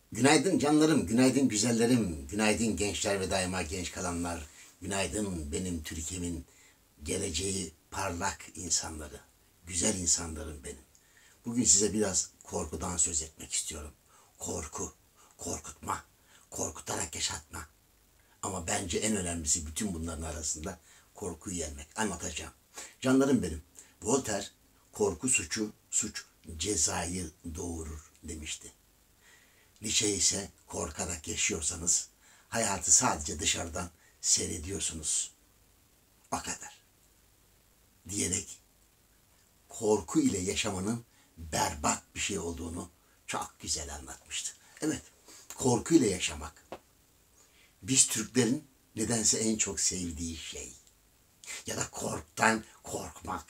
Günaydın canlarım, günaydın güzellerim, günaydın gençler ve daima genç kalanlar. Günaydın benim Türkiye'min geleceği parlak insanları, güzel insanlarım benim. Bugün size biraz korkudan söz etmek istiyorum. Korku, korkutma, korkutarak yaşatma. Ama bence en önemlisi bütün bunların arasında korkuyu yenmek. Anlatacağım. Canlarım benim. Voltaire, korku suç cezayı doğurur demişti. Nietzsche ise korkarak yaşıyorsanız hayatı sadece dışarıdan seyrediyorsunuz. O kadar. Diyerek korku ile yaşamanın berbat bir şey olduğunu çok güzel anlatmıştı. Evet, korku ile yaşamak. Biz Türklerin nedense en çok sevdiği şey. Ya da korktan korkmak.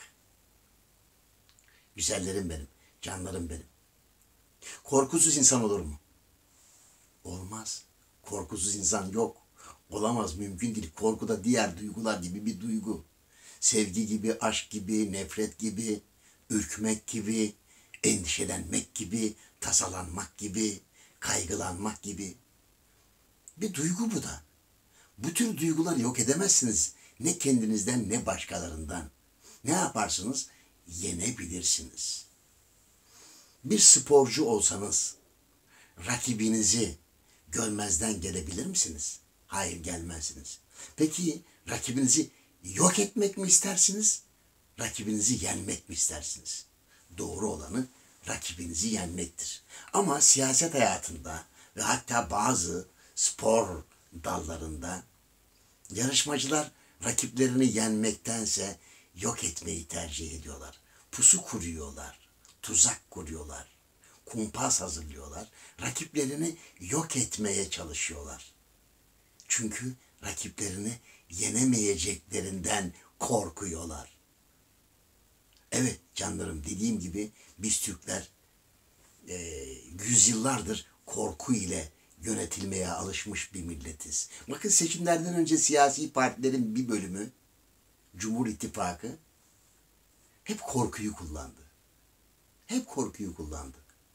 Güzellerim benim, canlarım benim. Korkusuz insan olur mu? Olmaz. Korkusuz insan yok. Olamaz, mümkün değil. Korku da diğer duygular gibi bir duygu. Sevgi gibi, aşk gibi, nefret gibi, ürkmek gibi, endişelenmek gibi, tasalanmak gibi, kaygılanmak gibi. Bir duygu bu da. Bu tür duyguları yok edemezsiniz. Ne kendinizden ne başkalarından. Ne yaparsınız? Yenebilirsiniz. Bir sporcu olsanız rakibinizi görmezden gelebilir misiniz? Hayır, gelmezsiniz. Peki rakibinizi yok etmek mi istersiniz? Rakibinizi yenmek mi istersiniz? Doğru olanı rakibinizi yenmektir. Ama siyaset hayatında ve hatta bazı spor dallarında yarışmacılar rakiplerini yenmektense yok etmeyi tercih ediyorlar. Pusu kuruyorlar, tuzak kuruyorlar, kumpas hazırlıyorlar. Rakiplerini yok etmeye çalışıyorlar. Çünkü rakiplerini yenemeyeceklerinden korkuyorlar. Evet canlarım, dediğim gibi biz Türkler yüzyıllardır korku ile yönetilmeye alışmış bir milletiz. Bakın, seçimlerden önce siyasi partilerin bir bölümü, Cumhur İttifakı, hep korkuyu kullandı. Hep korkuyu kullandı.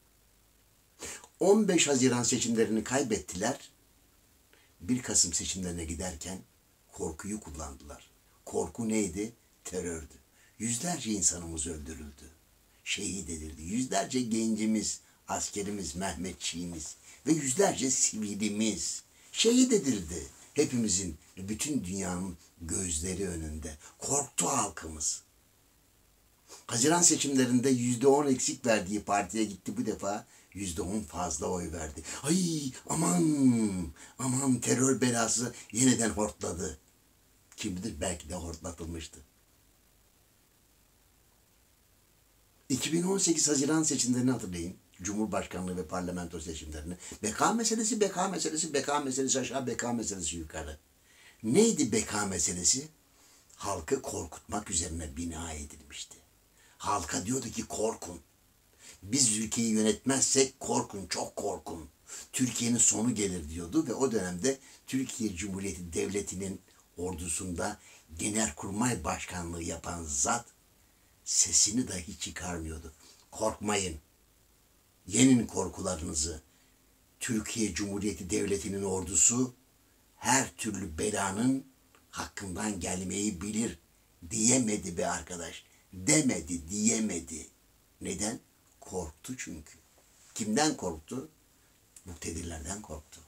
15 Haziran seçimlerini kaybettiler. 1 Kasım seçimlerine giderken korkuyu kullandılar. Korku neydi? Terördü. Yüzlerce insanımız öldürüldü. Şehit edildi. Yüzlerce gencimiz, askerimiz, Mehmetçiğimiz ve yüzlerce sivilimiz şehit edildi. Hepimizin, bütün dünyanın gözleri önünde. Korktu halkımız. Haziran seçimlerinde %10 eksik verdiği partiye gitti, bu defa %10 fazla oy verdi. Ay aman, aman, terör belası yeniden hortladı. Kim bilir, belki de hortlatılmıştı. 2018 Haziran seçimlerini hatırlayın. Cumhurbaşkanlığı ve parlamento seçimlerini. Beka meselesi, beka meselesi, beka meselesi aşağı, beka meselesi yukarı. Neydi beka meselesi? Halkı korkutmak üzerine bina edilmişti. Halka diyordu ki korkun. Biz ülkeyi yönetmezsek korkun, çok korkun. Türkiye'nin sonu gelir diyordu ve o dönemde Türkiye Cumhuriyeti Devleti'nin ordusunda Genelkurmay Başkanlığı yapan zat sesini dahi çıkarmıyordu. Korkmayın. Yenin korkularınızı. Türkiye Cumhuriyeti Devleti'nin ordusu her türlü belanın hakkından gelmeyi bilir diyemedi be arkadaş. Demedi, diyemedi. Neden? Korktu çünkü. Kimden korktu? Muktedirlerden korktu.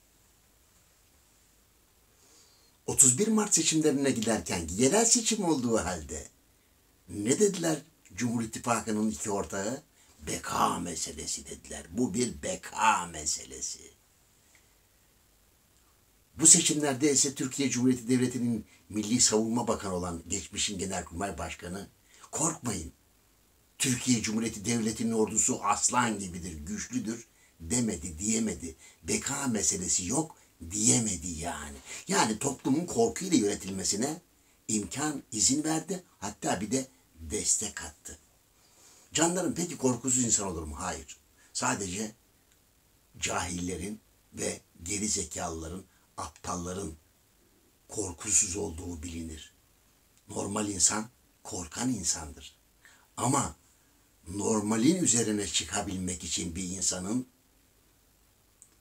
31 Mart seçimlerine giderken, yerel seçim olduğu halde ne dediler Cumhur İttifakı'nın iki ortağı? Beka meselesi dediler. Bu bir beka meselesi. Bu seçimlerde ise Türkiye Cumhuriyeti Devleti'nin Milli Savunma Bakanı olan geçmişin Genelkurmay Başkanı, korkmayın, Türkiye Cumhuriyeti Devleti'nin ordusu aslan gibidir, güçlüdür demedi, diyemedi. Beka meselesi yok diyemedi yani. Yani toplumun korkuyla yönetilmesine imkan, izin verdi. Hatta bir de destek attı. Canlarım, peki korkusuz insan olur mu? Hayır. Sadece cahillerin ve geri zekalıların, aptalların korkusuz olduğu bilinir. Normal insan korkan insandır. Ama normalin üzerine çıkabilmek için bir insanın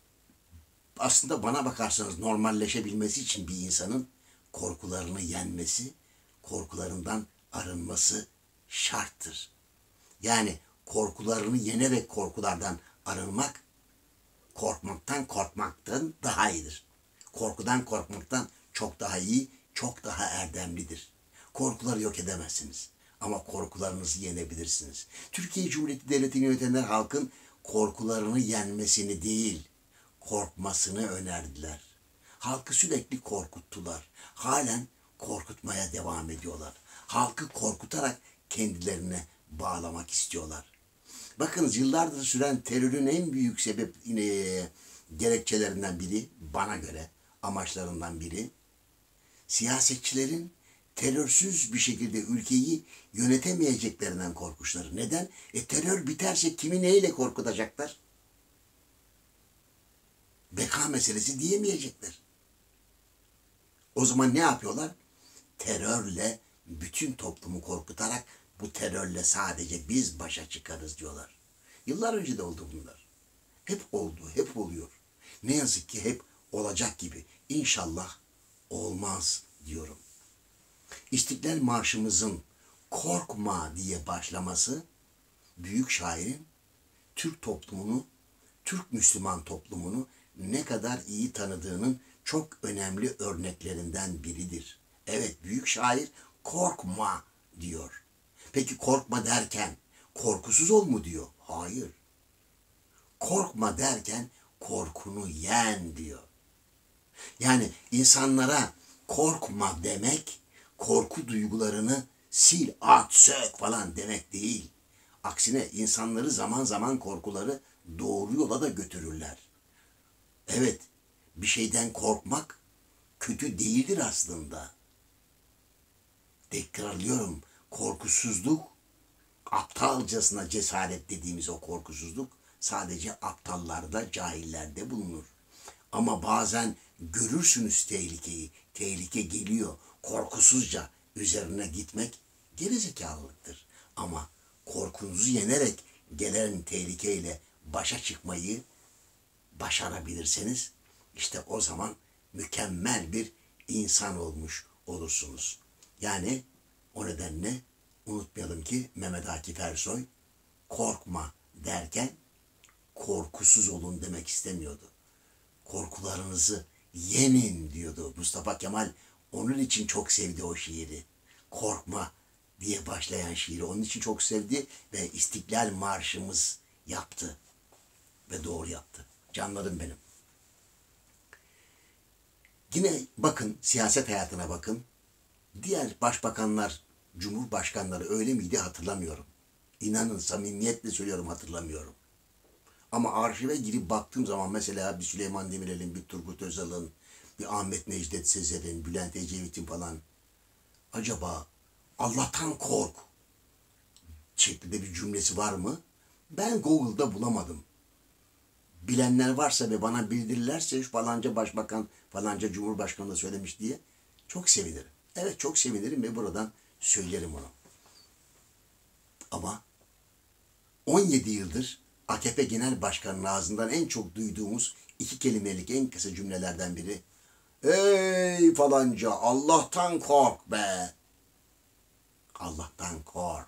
Aslında bana bakarsanız normalleşebilmesi için bir insanın korkularını yenmesi, korkularından arınması şarttır. Yani korkularını yenerek korkulardan arınmak, korkmaktan daha iyidir. Korkudan korkmaktan çok daha iyi, çok daha erdemlidir. Korkuları yok edemezsiniz. Ama korkularınızı yenebilirsiniz. Türkiye Cumhuriyeti Devleti'ni yönetenler halkın korkularını yenmesini değil, korkmasını önerdiler. Halkı sürekli korkuttular. Halen korkutmaya devam ediyorlar. Halkı korkutarak kendilerine bağlamak istiyorlar. Bakınız yıllardır süren terörün en büyük gerekçelerinden biri, bana göre amaçlarından biri, siyasetçilerin terörsüz bir şekilde ülkeyi yönetemeyeceklerinden korkuşları. Neden? Terör biterse kimi neyle korkutacaklar? Beka meselesi diyemeyecekler. O zaman ne yapıyorlar? Terörle bütün toplumu korkutarak bu terörle sadece biz başa çıkarız diyorlar. Yıllar önce de oldu bunlar. Hep oldu, hep oluyor. Ne yazık ki hep olacak gibi. İnşallah olmaz diyorum. İstiklal Marşımızın korkma diye başlaması büyük şairin Türk toplumunu, Türk Müslüman toplumunu ne kadar iyi tanıdığının çok önemli örneklerinden biridir. Evet, büyük şair korkma diyor. Peki korkma derken korkusuz ol mu diyor? Hayır. Korkma derken korkunu yen diyor. Yani insanlara korkma demek, korku duygularını sil, at, sök falan demek değil. Aksine insanları zaman zaman korkuları doğru yola da götürürler. Evet, bir şeyden korkmak kötü değildir aslında. Tekrarlıyorum, korkusuzluk, aptalcasına cesaret dediğimiz o korkusuzluk sadece aptallarda, cahillerde bulunur. Ama bazen görürsünüz tehlikeyi, tehlike geliyor, korkusuzca üzerine gitmek gerizekalılıktır. Ama korkunuzu yenerek gelen tehlikeyle başa çıkmayı başarabilirseniz, işte o zaman mükemmel bir insan olmuş olursunuz. Yani o nedenle unutmayalım ki Mehmet Akif Ersoy korkma derken korkusuz olun demek istemiyordu. Korkularınızı yenin diyordu. Mustafa Kemal onun için çok sevdi o şiiri. Korkma diye başlayan şiiri onun için çok sevdi ve İstiklal Marşımız yaptı. Ve doğru yaptı. Canlarım benim. Yine bakın, siyaset hayatına bakın. Diğer başbakanlar, cumhurbaşkanları öyle miydi hatırlamıyorum. İnanın samimiyetle söylüyorum, hatırlamıyorum. Ama arşive girip baktığım zaman mesela bir Süleyman Demirel'in, bir Turgut Özal'ın, bir Ahmet Necdet Sezer'in, Bülent Ecevit'in falan, acaba Allah'tan kork şeklinde bir cümlesi var mı? Ben Google'da bulamadım. Bilenler varsa ve bana bildirirlerse falanca başbakan, falanca cumhurbaşkanı da söylemiş diye çok sevinirim. Evet, çok sevinirim ve buradan söylerim onu. Ama 17 yıldır AKP Genel Başkanı'nın ağzından en çok duyduğumuz iki kelimelik en kısa cümlelerden biri. Ey falanca, Allah'tan kork be. Allah'tan kork.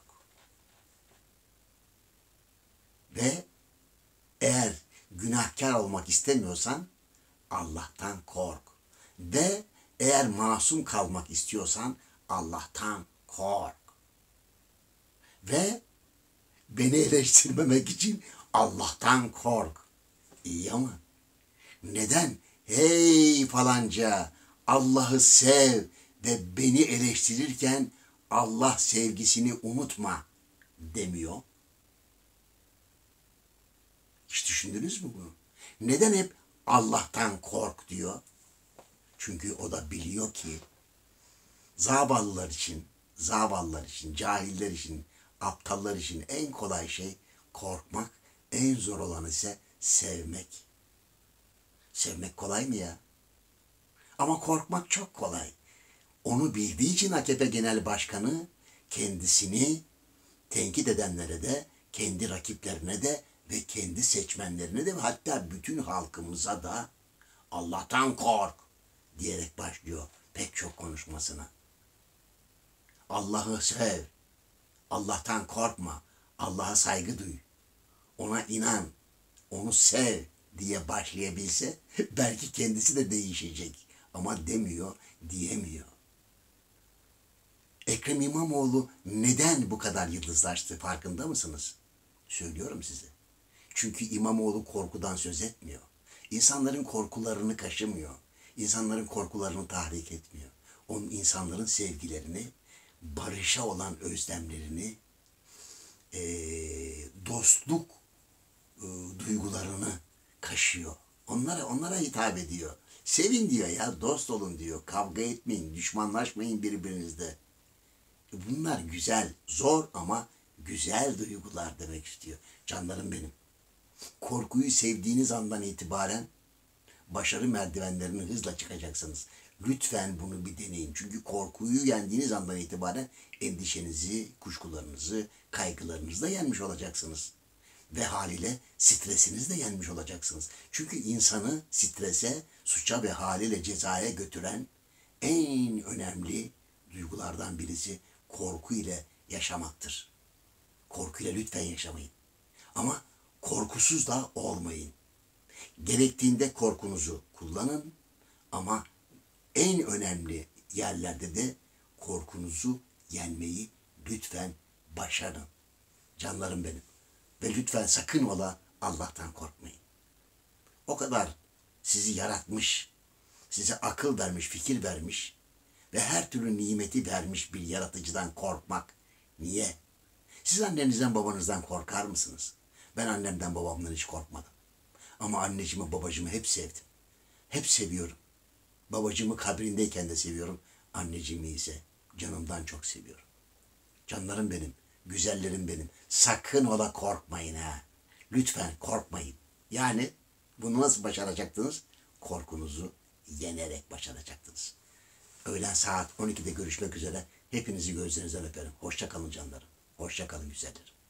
Ve eğer günahkar olmak istemiyorsan Allah'tan kork. Ve eğer masum kalmak istiyorsan Allah'tan kork. Ve beni eleştirmemek için Allah'tan kork. İyi ama neden? Hey falanca, Allah'ı sev ve beni eleştirirken Allah sevgisini unutma demiyor. Hiç düşündünüz mü bunu? Neden hep Allah'tan kork diyor? Çünkü o da biliyor ki zavallılar için, cahiller için, aptallar için en kolay şey korkmak, en zor olan ise sevmek. Sevmek kolay mı ya? Ama korkmak çok kolay. Onu bildiği için AKP Genel Başkanı kendisini tenkit edenlere de, kendi rakiplerine de ve kendi seçmenlerine de ve hatta bütün halkımıza da Allah'tan kork diyerek başlıyor pek çok konuşmasına. Allah'ı sev, Allah'tan korkma, Allah'a saygı duy, ona inan, onu sev diye başlayabilse belki kendisi de değişecek. Ama demiyor, diyemiyor. Ekrem İmamoğlu neden bu kadar yıldızlaştı farkında mısınız? Söylüyorum size. Çünkü İmamoğlu korkudan söz etmiyor. İnsanların korkularını kaşımıyor. İnsanların korkularını tahrik etmiyor. Onun insanların sevgilerini, barışa olan özlemlerini, dostluk duygularını kaşıyor. Onlara hitap ediyor. Sevin diyor ya, dost olun diyor. Kavga etmeyin, düşmanlaşmayın birbirinizle. Bunlar güzel, zor ama güzel duygular demek istiyor. Canlarım benim. Korkuyu sevdiğiniz andan itibaren başarı merdivenlerini hızla çıkacaksınız. Lütfen bunu bir deneyin. Çünkü korkuyu yendiğiniz andan itibaren endişenizi, kuşkularınızı, kaygılarınızı da yenmiş olacaksınız. Ve haliyle stresinizi de yenmiş olacaksınız. Çünkü insanı strese, suça ve haliyle cezaya götüren en önemli duygulardan birisi korku ile yaşamaktır. Korku ile lütfen yaşamayın. Ama korkusuz da olmayın. Gerektiğinde korkunuzu kullanın ama en önemli yerlerde de korkunuzu yenmeyi lütfen başarın. Canlarım benim. Ve lütfen sakın ola Allah'tan korkmayın. O kadar sizi yaratmış, size akıl vermiş, fikir vermiş ve her türlü nimeti vermiş bir yaratıcıdan korkmak niye? Siz annenizden babanızdan korkar mısınız? Ben annemden babamdan hiç korkmadım. Ama anneciğimi babacığımı hep sevdim. Hep seviyorum. Babacığımı kabrindeyken de seviyorum. Anneciğimi ise canımdan çok seviyorum. Canlarım benim, güzellerim benim. Sakın ola korkmayın ha. Lütfen korkmayın. Yani bunu nasıl başaracaktınız? Korkunuzu yenerek başaracaktınız. Öğlen saat 12'de görüşmek üzere. Hepinizi gözlerinizden öperim. Hoşça kalın canlarım. Hoşça kalın güzellerim.